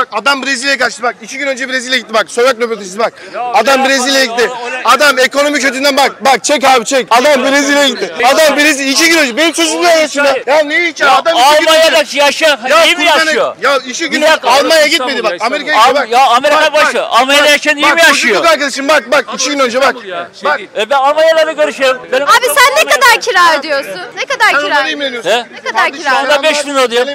bak adam Brezilya'ya kaçtı bak. 2 gün önce Brezilya'ya gitti bak. Sokak röportajı bak. Adam Brezilya'ya gitti. Adam ekonomi kötünden bak. Bak çek abi çek. Adam Brezilya'ya gitti. Adam Brezilya 2 gün önce. Benim çocuğumla yaşında. Ya ne hiç adam 2 gün önce. Almanya'da yaşıyor. İyi mi yaşıyor? Ya 2 gün önce Almanya'ya gitmedi bak. Amerika'ya gitti bak. Ya Amerika başı. Almanya'da yaşayan iyi mi yaşıyor? Çocukluk arkadaşım bak 2 gün önce bak. Bak. Ben Almanya'da görüşüyorum. Abi sen ne kadar kira ödüyorsun? Ne kadar kira? Ne kadar kira? Şu anda 5 bin ödüyorum.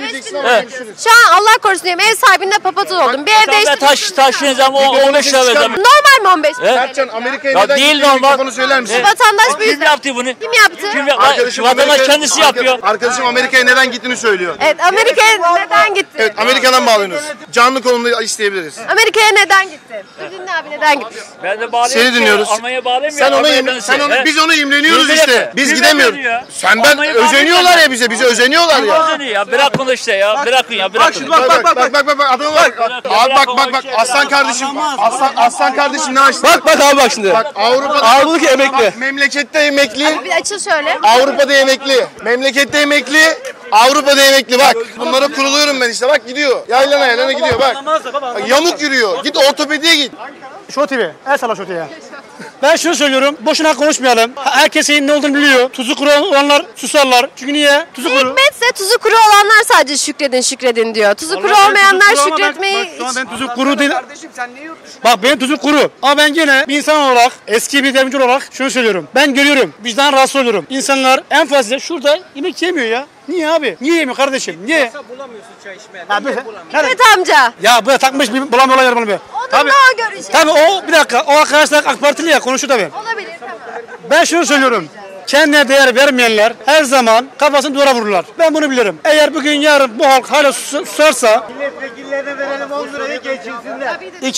Şu an Allah korusun diyeyim ev sahibinde papatıl oldum. Bir evde işte Taşın zamı 15 lira vereceğim. normal mi 15 bin? Mertcan Amerika'ya Ya neden değil gitti? normal. Mikrofonu söyler misin? Vatandaş bu Kim yüzden. yaptı bunu? Kim yaptı? Arkadaşım Vatandaş kendisi yapıyor. Arkadaşım Amerika'ya neden gittiğini söylüyor. Evet Amerika'ya neden gitti? Evet Amerika'dan bağlanıyoruz. Canlı konumda isteyebiliriz. Amerika'ya neden gitti? Dinle abi neden gitti? Ben de bağlayayım. Seni dinliyoruz. Almanya'ya bağlayayım Sen onu biz onu imreniyoruz işte. Biz gidemiyoruz. Senden özeniyorlar ya bize. Bize özeniyorlar ya. Ya bırakın işte ya. Bırakın ya. Bırakın. Bak adama bak. Abi bak aslan kardeşim. Aslan kardeşim ne açtı? Bak abi bak şimdi. Bak Avrupa'da Avrupa'daki emekli. bak, memlekette emekli. Bir açıl şöyle. Avrupa'da emekli. Memlekette emekli. Avrupa'da emekli bak. Bunlara kuruluyorum ben işte bak gidiyor. Yaylana gidiyor bak. Bak, yamuk yürüyor. Git ortopediye git. Show TV. El sala Show TV'ye. Ben şunu söylüyorum. Boşuna konuşmayalım. Herkesin ne olduğunu biliyor. Tuzu kuru olanlar susarlar. Çünkü niye? Tuzu kuru. Hikmetse tuzu kuru olanlar sadece şükredin diyor. Tuzu kuru olmayanlar şükretmeyi... Şu an ben tuzu kuru değil. Kardeşim sen niye yurt dışında? Bak benim tuzu kuru. Ama ben gene bir insan olarak, eski bir devrimci olarak şunu söylüyorum. Ben görüyorum. Vicdan rahatsız oluyorum. İnsanlar en fazla şurada yemek yemiyor ya. Niye abi? Niye yemiyor kardeşim? Niye? Bulamıyorsun çay içmeye. Evet amca. Ya bu takmış bir bulamıyorlar yarım be. O da o görüşü. Tabii o bir dakika. O arkadaşlar AK Partili ya konuşuyor tabii. Olabilir tamam. Ben şunu söylüyorum. Kendine değer vermeyenler her zaman kafasını duvara vururlar. Ben bunu bilirim. Eğer bugün yarın bu halk hala susarsa Milletvekillerine verelim 10 lirayı geçirsinler.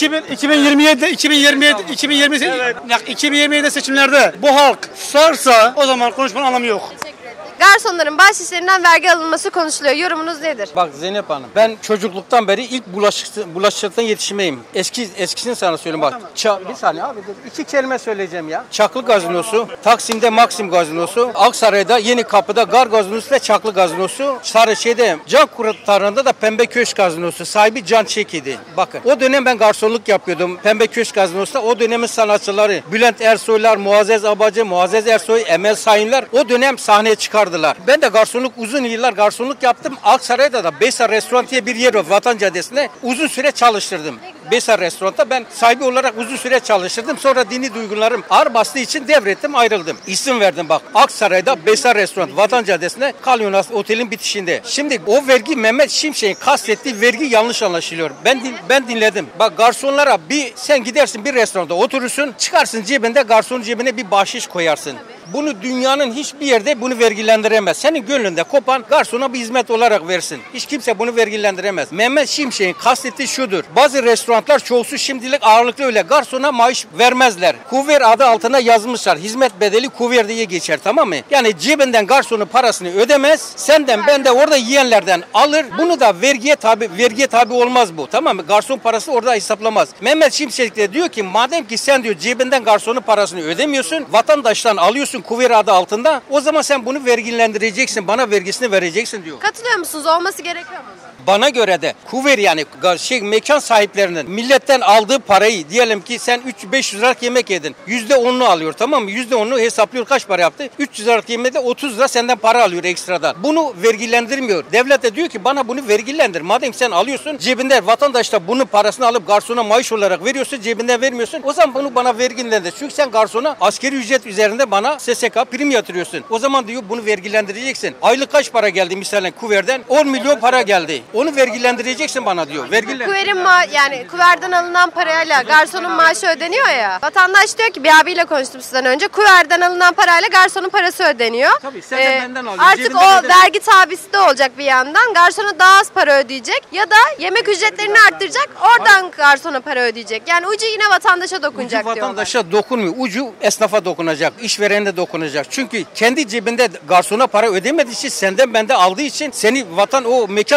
2027'de seçimlerde bu halk susarsa o zaman konuşmanın anlamı yok. Garsonların bahşişlerinden vergi alınması konuşuluyor. Yorumunuz nedir? Bak Zeynep Hanım, ben çocukluktan beri ilk bulaşıktan yetişmeyim. Eskisini sana söyleyeyim bak. Bir saniye abi dur. 2 kelime söyleyeceğim ya. Çaklı Gazinosu, Taksim'de Maxim Gazinosu, Aksaray'da Yenikapı'da Gar Gazinosu ve Çaklı Gazinosu, Sarıçay'da Can Kurtarı'nda da Pembe Köşk Gazinosu. Sahibi Can Çeki'ydi. Bakın o dönem ben garsonluk yapıyordum Pembe Köşk Gazinosu'da. O dönemin sanatçıları Bülent Ersoylar, Muazzez Abacı, Muazzez Ersoy, Emel Sayınlar o dönem sahneye çıkardılar. Ben de garsonluk uzun yıllar garsonluk yaptım. Aksaray'da da Besar Restoran diye bir yer var Vatan Caddesi'nde. Uzun süre çalıştırdım. Besar Restoran'da ben sahibi olarak uzun süre çalıştırdım. Sonra dini duygularım ağır bastığı için devrettim ayrıldım. İsim verdim bak. Aksaray'da Besar Restoran Vatan Caddesi'nde Kalyonas Otel'in bitişinde. Şimdi o vergi Mehmet Şimşek'in kastettiği vergi yanlış anlaşılıyor. Ben dinledim. Bak garsonlara sen gidersin bir restoranda oturursun. Çıkarsın cebinde garsonun cebine bir bahşiş koyarsın. Bunu dünyanın hiçbir yerde bunu vergilendiremez. Senin gönlünde kopan garsona bir hizmet olarak versin. Hiç kimse bunu vergilendiremez. Mehmet Şimşek'in kastettiği şudur. Bazı restoranlar çoğusu şimdilik ağırlıklı öyle garsona maaş vermezler. Kuver adı altına yazmışlar. Hizmet bedeli kuver diye geçer tamam mı? Yani cebinden garsonun parasını ödemez. Senden ben de orada yiyenlerden alır. Bunu da vergiye tabi olmaz bu. Tamam mı? Garson parası orada hesaplamaz. Mehmet Şimşek de diyor ki madem ki sen diyor cebinden garsonun parasını ödemiyorsun. Vatandaştan alıyorsun kuver adı altında. O zaman sen bunu vergilendireceksin. Bana vergisini vereceksin diyor. Katılıyor musunuz? Olması gerekiyor mu? Bana göre de kuver yani mekan sahiplerinin milletten aldığı parayı diyelim ki sen 500 liralık yemek yedin. %10'unu alıyor tamam mı? %10'unu hesaplıyor kaç para yaptı? 300 liralık yemekte 30 lira senden para alıyor ekstradan. Bunu vergilendirmiyor. Devlet de diyor ki bana bunu vergilendir. Madem sen alıyorsun cebinde vatandaş da bunun parasını alıp garsona maaş olarak veriyorsun cebinden vermiyorsun. O zaman bunu bana vergilendir. Çünkü sen garsona asgari ücret üzerinde bana SSK prim yatırıyorsun. O zaman diyor bunu vergilendireceksin. Aylık kaç para geldi misalen kuverden? 10 milyon para geldi. Onu vergilendireceksin bana diyor. Kuverin yani kuverden alınan parayla garsonun maaşı ödeniyor ya. Vatandaş diyor ki bir abiyle konuştum sizden önce. Kuverden alınan parayla garsonun parası ödeniyor. Tabii sen de benden alıyorsun. Artık o vergi tabisi de olacak bir yandan. Garsona daha az para ödeyecek ya da yemek ücretlerini arttıracak. Oradan garsona para ödeyecek. Yani ucu yine vatandaşa dokunacak diyorlar. Vatandaşa dokunmuyor. Ucu esnafa dokunacak. İşverene de dokunacak. Çünkü kendi cebinde garsona para ödemediği için senden bende aldığı için seni o mekan sahibi seni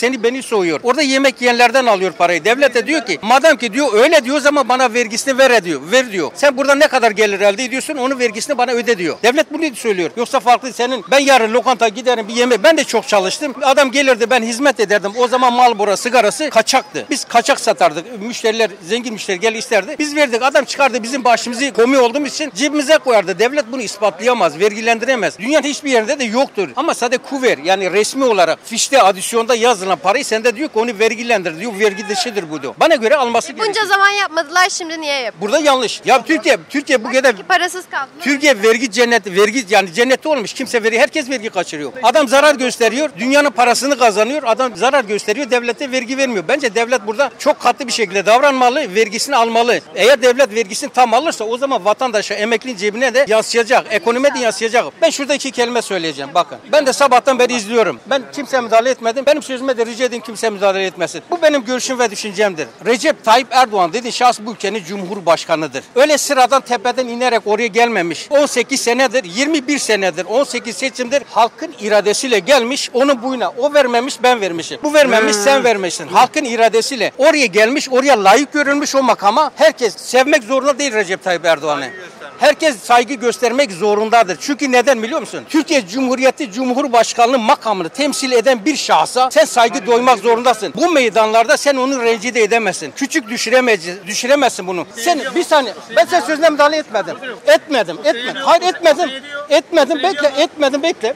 seni beni soyuyor. Orada yemek yiyenlerden alıyor parayı. Devlet de diyor ki madem ki diyor öyle diyor ama bana vergisini ver diyor. Sen burada ne kadar gelir elde ediyorsun onun vergisini bana öde diyor. Devlet bunu söylüyor. Yoksa farklı senin ben yarın lokanta giderim bir yemek ben de çok çalıştım. Adam gelirdi ben hizmet ederdim. O zaman Marlboro sigarası kaçaktı. Biz kaçak satardık. Müşteriler zengin müşteri gel isterdi. Biz verdik. Adam çıkardı bizim başımızı komi olduğumuz için cebimize koyardı. Devlet bunu ispatlayamaz. Vergilendiremez. Dünyanın hiçbir yerinde de yoktur. Ama sadece kuver yani resmi olarak fişte adisyonda yazılan parayı sende diyor ki onu vergilendir diyor. Vergi dışıdır bu diyor. Bana göre alması gerekiyor. Bunca zaman yapmadılar şimdi niye yapıyor? Burada yanlış. Ya Türkiye bu kadar Parasız kaldı. Türkiye vergi yani cennette olmuş. Kimse herkes vergi kaçırıyor. Adam zarar gösteriyor. Dünyanın parasını kazanıyor. Adam zarar gösteriyor. Devlete vergi vermiyor. Bence devlet burada çok katlı bir şekilde davranmalı. Vergisini almalı. Eğer devlet vergisini tam alırsa o zaman vatandaşa, emeklinin cebine de yansıyacak. Ekonomiye de yansıyacak. Ben şurada 2 kelime söyleyeceğim. Bakın. Ben de sabahtan beri izliyorum. Ben kimseye müdahale etmedim. Benim sözüme de rica edin kimse müdahale etmesin. Bu benim görüşüm ve düşüncemdir. Recep Tayyip Erdoğan dediğin şahıs bu ülkenin cumhurbaşkanıdır. Öyle sıradan tepeden inerek oraya gelmemiş. 18 senedir, 21 senedir, 18 seçimdir halkın iradesiyle gelmiş. Onun buyuna o vermemiş, ben vermişim. Bu vermemiş, sen vermişsin. Halkın iradesiyle oraya gelmiş, oraya layık görülmüş o makama. Herkes sevmek zorunda değil Recep Tayyip Erdoğan'ı. Herkes saygı göstermek zorundadır. Çünkü neden biliyor musun? Türkiye Cumhuriyeti Cumhurbaşkanlığı makamını temsil eden bir şahsa sen saygı duymak zorundasın. Bu meydanlarda sen onu rencide edemezsin. Küçük düşüremezsin bunu. Sen bir saniye. Ben senin sözüne müdahale etmedim. Etmedim. Hayır etmedim. Bekle.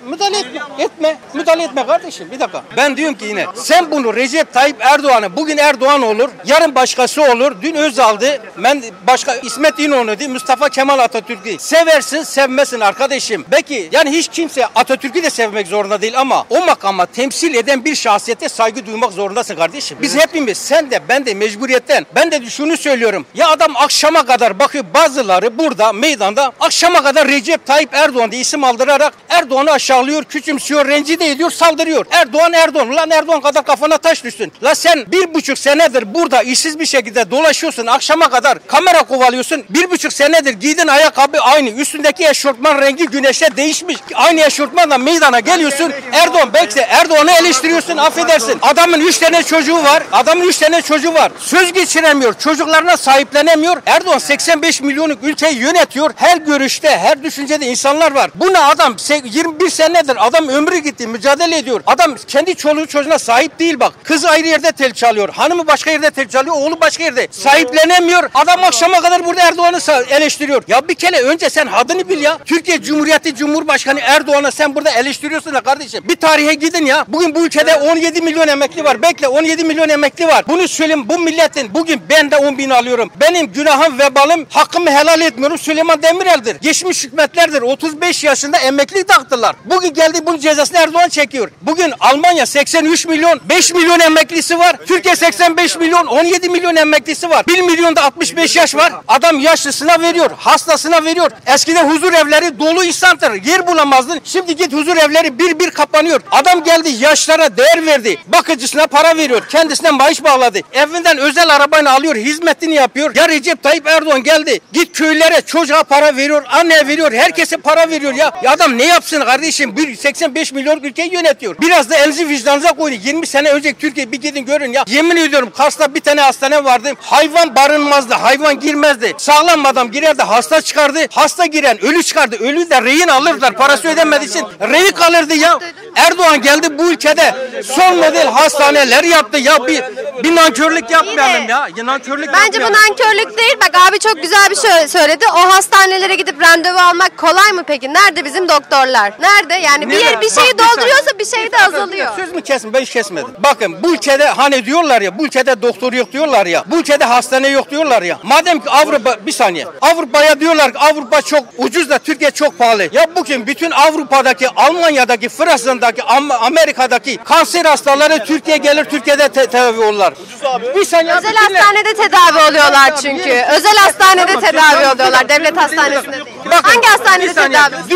Müdahale etme kardeşim. Bir dakika. Ben diyorum ki yine sen bunu Recep Tayyip Erdoğan'ı bugün Erdoğan olur, yarın başkası olur. Dün Özal'dı. Ben başka İsmet İnönü'ydü. Mustafa Kemal Atatürk'ü. Seversin, sevmesin arkadaşım. Belki yani hiç kimse Atatürk'ü de sevmek zorunda değil ama o makama temsil eden bir şahsiyete saygı duymak zorundasın kardeşim. Biz hepimiz sen de ben de mecburiyetten ben de şunu söylüyorum. Ya adam akşama kadar bakıyor bazıları burada meydanda akşama kadar Recep Tayyip Erdoğan diye isim aldırarak Erdoğan'ı aşağılıyor, küçümsüyor, rencide ediyor, saldırıyor. Erdoğan. Lan Erdoğan kadar kafana taş düşsün. La sen 1,5 senedir burada işsiz bir şekilde dolaşıyorsun. Akşama kadar kamera kovalıyorsun. 1,5 senedir giydin ayakkabı aynı. Üstündeki eşortman rengi güneşe değişmiş. Aynı eşortmanla meydana geliyorsun. Erdoğan belki Erdoğan'ı eleştiriyorsun. Affedersin. Adamın 3 tane çocuğu var. Söz geçiremiyor. Çocuklarına sahiplenemiyor. Erdoğan 85 milyonluk ülkeyi yönetiyor. Her görüşte, her düşüncede insanlar var. Buna adam 21 senedir adam ömrü gitti. Mücadele ediyor. Adam kendi çoluğu çocuğuna sahip değil bak. Kızı ayrı yerde tel çalıyor. Hanımı başka yerde tel çalıyor. Oğlu başka yerde. Sahiplenemiyor. Adam akşama kadar burada Erdoğan'ı eleştiriyor. Ya bir kere önce sen hadini bil ya. Türkiye Cumhuriyeti Cumhurbaşkanı Erdoğan'ı sen burada eleştiriyorsun ya kardeşim. Bir tarihe gidin ya. Bugün bu ülkede 17 milyon emekli var. Bekle 17 milyon emekli var. Bunu söyleyeyim bu milletin bugün ben de 10 bin alıyorum. Benim günahım vebalım hakkımı helal etmiyorum. Süleyman Demirel'dir. Geçmiş hükümetlerdir. 35 yaşında emeklilik taktılar. Bugün geldi bunun cezasını Erdoğan çekiyor. Bugün Almanya 83 milyon 5 milyon emeklisi var. Türkiye 85 milyon 17 milyon emeklisi var. 1 milyonda 65 yaş var. Adam yaşlısına veriyor. Hastasına veriyor. Eskiden huzur evleri dolu insandır. Yer bulamazdın. Şimdi git huzur evleri bir kapanıyor. Adam geldi yaşlara değer verdi. Bakıcısına para veriyor. Kendisine maaş bağladı. Evinden özel arabayla alıyor. Hizmetini yapıyor. Ya Recep Tayyip Erdoğan geldi. Git köylere çocuğa para veriyor. Anneye veriyor. Herkese para veriyor ya. Ya adam ne yapsın kardeşim? 85 milyon ülkeyi yönetiyor. Biraz da elinizi vicdanınıza koyun. 20 sene önce Türkiye bir gidin görün ya. Yemin ediyorum Kars'ta bir tane hastane vardı. Hayvan barınmazdı. Hayvan girmezdi. Sağlam adam girerdi. Hasta çıkardı. Hasta giren ölü çıkardı. Ölü de rehin alırlar. Parası ödenmediği için rehin kalırdı ya. Erdoğan geldi bu ülkede son model hastaneler yaptı. Ya bir nankörlük yapmayalım ya. Bence bu nankörlük değil. Bak abi çok güzel bir şey söyledi. O hastanelere gidip randevu almak kolay mı peki? Nerede bizim doktorlar? Nerede? Yani bir şeyi dolduruyorsa bir şey de azalıyor. Söz mü kesme? Ben hiç kesmedim. Bakın bu ülkede hani diyorlar ya bu ülkede doktor yok diyorlar ya. Bu ülkede hastane yok diyorlar ya. Madem ki Avrupa bir saniye. Avrupa'ya diyorlar ki Avrupa çok ucuz da Türkiye çok pahalı. Ya bugün bütün Avrupa'daki, Almanya'daki, Fransa'daki, Amerika'daki kanser hastaları Türkiye'ye gelir Türkiye'de tedavi olurlar. Bir saniye. Özel hastanede tedavi oluyorlar çünkü. Özel hastanede tedavi oluyorlar. Devlet hastanesinde değil. Bakın, hangi hastanede tedavi?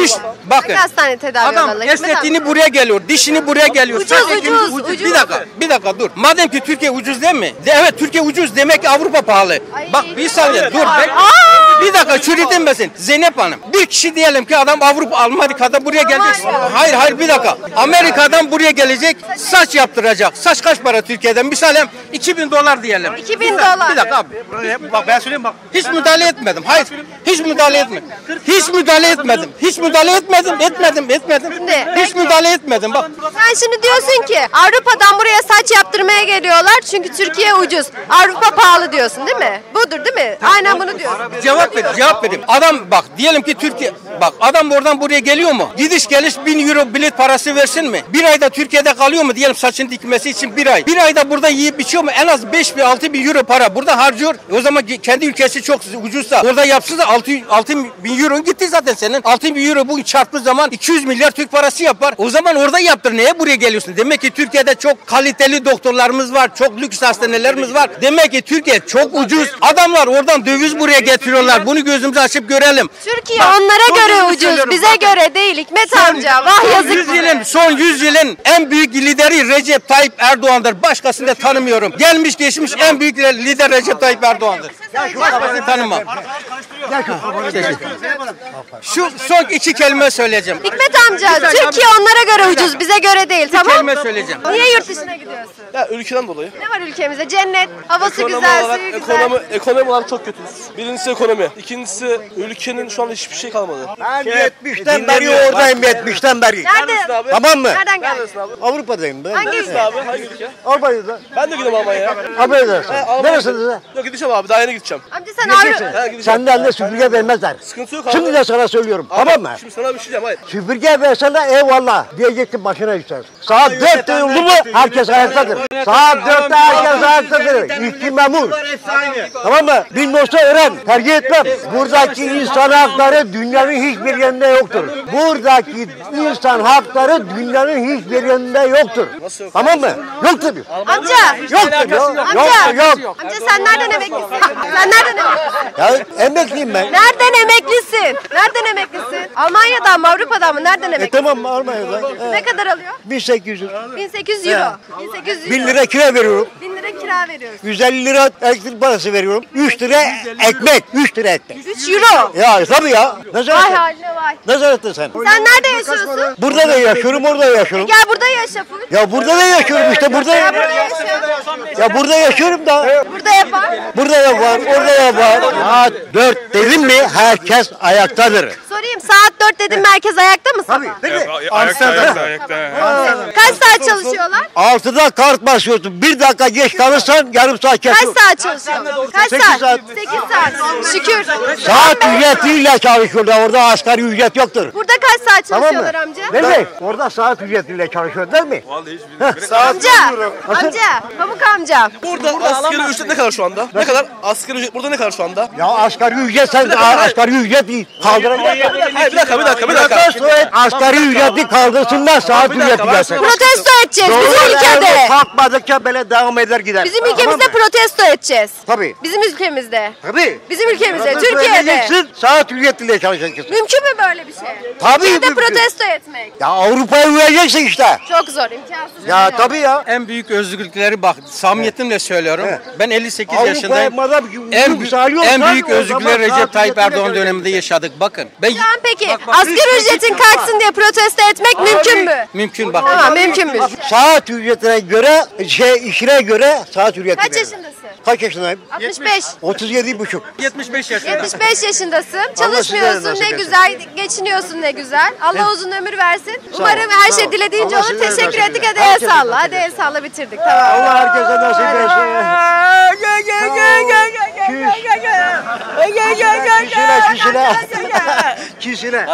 Bakın. Hangi hastane tedavi Adam olmalı? Hikmet estetiğini buraya geliyor, dişini buraya geliyor. Ucuz, Sadece ucuz. Bir dakika dur. Madem ki Türkiye ucuz değil mi? Evet Türkiye ucuz demek ki Avrupa pahalı. Bak bir saniye dur. Bir dakika şunu demesin. Zeynep Hanım bir kişi diyelim ki adam Avrupa Amerika'da buraya gelecek. Hayır bir dakika. Amerika'dan buraya gelecek saç yaptıracak. Saç kaç para Türkiye'den? Misalem $2000 diyelim. 2000 dolar. Bir dakika abi. Bak ben söyleyeyim bak. Hiç müdahale etmedim. Hayır. Hiç müdahale etmedim. Hiç müdahale etmedim. Hiç müdahale etmedim. Hiç müdahale etmedim. Bak. Sen şimdi diyorsun ki Avrupa'dan buraya saç yaptırmaya geliyorlar çünkü Türkiye ucuz. Avrupa pahalı diyorsun değil mi? Budur değil mi? Aynen bunu diyorsun. Cevap vereyim. Adam bak diyelim ki Türkiye bak adam oradan buraya geliyor mu? Gidiş geliş 1000 euro bilet parası versin mi? Bir ayda Türkiye'de kalıyor mu diyelim saçın dikmesi için bir ay. Bir ayda burada yiyip içiyor mu? En az 5 bin 6 bin euro para burada harcıyor. O zaman kendi ülkesi çok ucuzsa orada yapsın da 6 bin euro gitti zaten senin. 6 bin euro bugün çarptığı zaman 200 milyar Türk parası yapar. O zaman orada yaptır. Neye buraya geliyorsun? Demek ki Türkiye'de çok kaliteli doktorlarımız var. Çok lüks hastanelerimiz var. Demek ki Türkiye çok ucuz. Adamlar oradan döviz buraya getiriyorlar. Bunu gözümüzü açıp görelim. Türkiye onlara göre ucuz, bize göre değil Hikmet amca. Vah yazık. Son 100 yılın en büyük lideri Recep Tayyip Erdoğan'dır. Başkasını da tanımıyorum. Gelmiş geçmiş en büyük lider Recep Tayyip Erdoğan'dır. Başkasını tanımam. Şu son 2 kelime söyleyeceğim. Hikmet amca, Türkiye onlara göre ucuz, bize göre değil, tamam kelime mı? söyleyeceğim. Niye yurt dışına gidiyorsun? Ya ülkeden dolayı. Ne var ülkemizde? Cennet, havası Ekonomi güzel, olarak, suyu güzel. ekonomi olarak çok kötüyüz. Birincisi ekonomi. İkincisi ülkenin şu anda hiçbir şey kalmadı. Ben 70'ten beri oradayım 70'ten beri. Nerede? abi? Tamam mı? Nereden geldin? Neredesin abi? Avrupa'dayım ben. Hangi Neredesin ülke? abi? Hangi ülke? Almanya'da. Ben de gidiyorum Almanya'ya. Almanya'dasın. Almanya'ya Neresiniz? Yok gideceğim abi. Daha yeni gideceğim. Amca sen Avrupa... Gideceğim. Senden de süpürge vermezler. Sıkıntı yok abi. Şimdi de sana söylüyorum. Abi, Tamam mı? Şimdi sana bir şey diyeceğim. Hayır. Süpürge verseler eyvallah diyeceksin başına yükselsin. Saat 4'te oldu mu herkes ayaktadır. Saat 4'te herkes ayaktadır. İşçi memur. Tamam mı? Bilmiyorsa öğren. Tercih etmem. Buradaki insan hakları dünyanın hiçbir yerinde yoktur. Buradaki insan hakları dünyanın hiçbir yerinde yoktur. Tamam mı? Yoktur. Amca! Yoktur ya. Amca! Yok. Amca sen nereden emeklisin? Sen nereden emeklisin? Ya emekliyim ben. Nereden emeklisin? Nereden emeklisin? Almanya'dan mı, Avrupa'dan mı? Nereden emeklisin? Tamam Almanya'da. Ne kadar alıyor? 1800. 1800 euro. 1800 euro. 1000 lira kira veriyorum. 1000 lira kira veriyoruz. 150 lira elektrik parası veriyorum. 3 lira ekmek. 3 lira ekmek. 3 euro. Ya tabii ya. Ne Vay zannettin? haline vay. Ne zannettin sen? Sen nerede yaşıyorsun? Burada da yaşıyorum, orada da yaşıyorum. Gel burada yaşa full. Ya burada da yaşıyorum işte, burada. Ya burada yaşa. Ya burada yaşıyorum da. Burada yapar. Burada yapar, orada yapar. Saat 4 dedim mi herkes ayaktadır. Sorayım saat 4 dedim merkez ayakta mısın? Tabii. Kaç saat çalışıyorlar? 6'da kart basıyorsun. 1 dakika geç kalırsan yarım saat Kaç kesiyorsun. saat çalışıyorlar? Kaç 8 saat? saat. 8 saat. Şükür. Saat ücretiyle çalışıyorlar. Orada asgari ücret yoktur. Burada kaç saat Tamam mı? çalışıyorlar amca? Nerede? Orada saat ücretiyle çalışıyor değil mi? Amca. Amca. Pamuk amca. Burada asgari ücret ne kadar şu anda? Ne kadar? Asgari ücret burada ne kadar şu anda? Ya asgari ücret sen asgari ücreti kaldıracaksın. Hayır bir dakika. Asgari ücreti kaldırsınlar saat ücreti gelsin. Protesto edeceğiz bizim ülkede. Kalkmadıkça böyle devam eder gider. Bizim ülkemizde protesto edeceğiz. Tabii. Bizim ülkemizde. Tabii. Bizim ülkemizde, Protesto Türkiye'de. edeceksin, saat ücretiyle çalışacaksın. Mümkün mü böyle bir şey? Tabii Türkiye'de mümkün. protesto etmek. Ya Avrupa'ya uyacaksın işte. Çok zor, imkansız. Ya tabii ya. En büyük özgürlükleri bak samimiyetimle söylüyorum. Ben 58 Avrupa'ya yaşındayım. madem En büyük o özgürlükleri zaman Recep saat Tayyip ücretiyle Erdoğan çalışacaksın. döneminde yaşadık. Bakın. Ben Şu an peki asgari ücretin kalksın diye protesto etmek mümkün mü? mümkün bak. Tamam mümkünmüş. Saat ücretine göre, işine göre saat ücreti Kaç verir. yaşındasın? Kaç yaşındayım? 65. 37,5. 75 yaşında. 75 yaşındasın. sizlere Çalışmıyorsun nasip ne etsin. güzel, geçiniyorsun ne güzel. Allah uzun ömür versin. Umarım her şey dilediğince Allah olur. sizlere Teşekkür nasip ettik. etsin. Hadi el Herkese salla. nasip Hadi el salla bitirdik. Tamam. Allah herkese nasip etsin. Kişine.